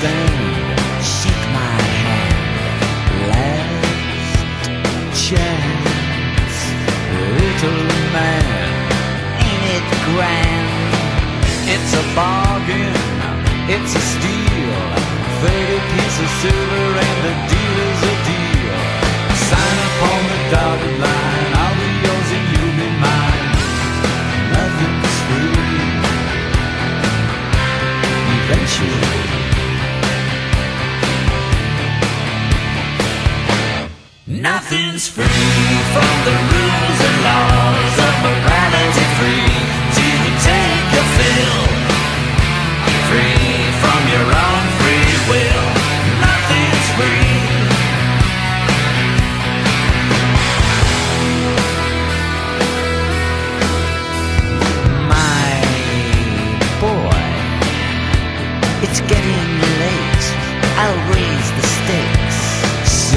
understand. Shake my hand. Last chance. Little man, ain't it grand? It's a bargain, it's a steal. 30 pieces of silver and the deal is a deal. Sign upon the dotted line. I'll be yours and you'll be mine. Nothing's free. Eventually. Nothing's free from the rules and laws of morality. Free till you take your fill. Free from your own free will. Nothing's free. My boy, it's getting late. I'll raise the stakes. So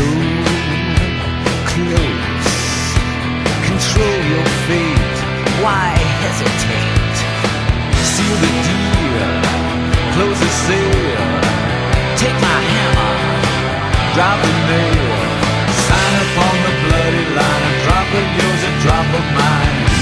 close. Control your fate. Why hesitate? Seal the deal. Close the sale. Take my hammer. Drop the nail. Sign upon the bloody line. A drop of yours, a drop of mine.